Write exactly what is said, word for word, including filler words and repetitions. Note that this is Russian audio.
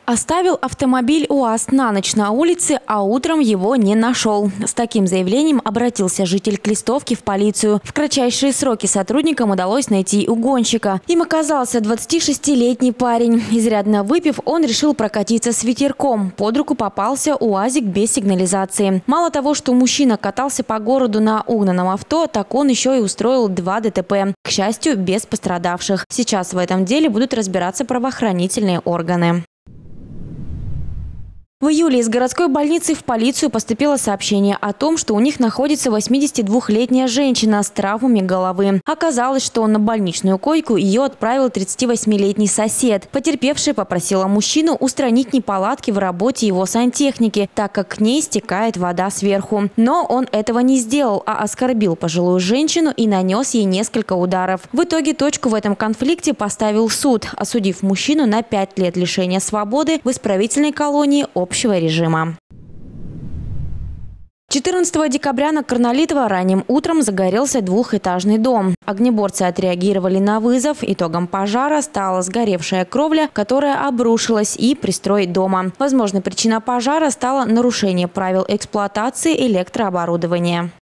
Оставил автомобиль УАЗ на ночь на улице, а утром его не нашел. С таким заявлением обратился житель Клистовки в полицию. В кратчайшие сроки сотрудникам удалось найти угонщика. Им оказался двадцатишестилетний парень. Изрядно выпив, он решил прокатиться с ветерком. Под руку попался УАЗик без сигнализации. Мало того, что мужчина катался по городу на угнанном авто, так он еще и устроил два ДТП. К счастью, без пострадавших. Сейчас в этом деле будут разбираться правоохранительные органы. В июле из городской больницы в полицию поступило сообщение о том, что у них находится восьмидесятидвухлетняя женщина с травмами головы. Оказалось, что на больничную койку ее отправил тридцативосьмилетний сосед. Потерпевшая попросила мужчину устранить неполадки в работе его сантехники, так как к ней стекает вода сверху. Но он этого не сделал, а оскорбил пожилую женщину и нанес ей несколько ударов. В итоге точку в этом конфликте поставил суд, осудив мужчину на пять лет лишения свободы в исправительной колонии общего режима. четырнадцатого декабря на Карнолитова ранним утром загорелся двухэтажный дом. Огнеборцы отреагировали на вызов. Итогом пожара стала сгоревшая кровля, которая обрушилась, и пристрой дома. Возможной причиной пожара стало нарушение правил эксплуатации электрооборудования.